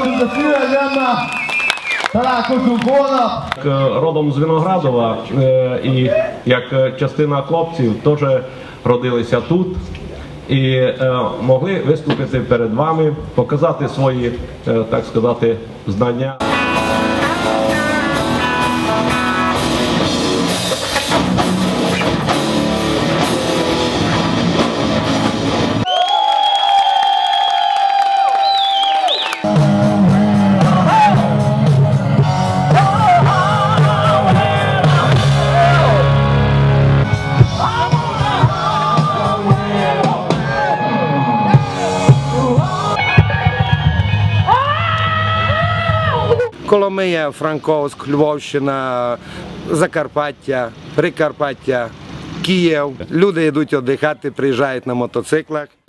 Родом з Виноградова і як частина хлопців теж родилися тут і могли виступити перед вами, показати свої, так сказати, знання. Коломия, Франковськ, Львовщина, Закарпаття, Прикарпаття, Київ. Люди йдуть віддихати, приїжджають на мотоциклах.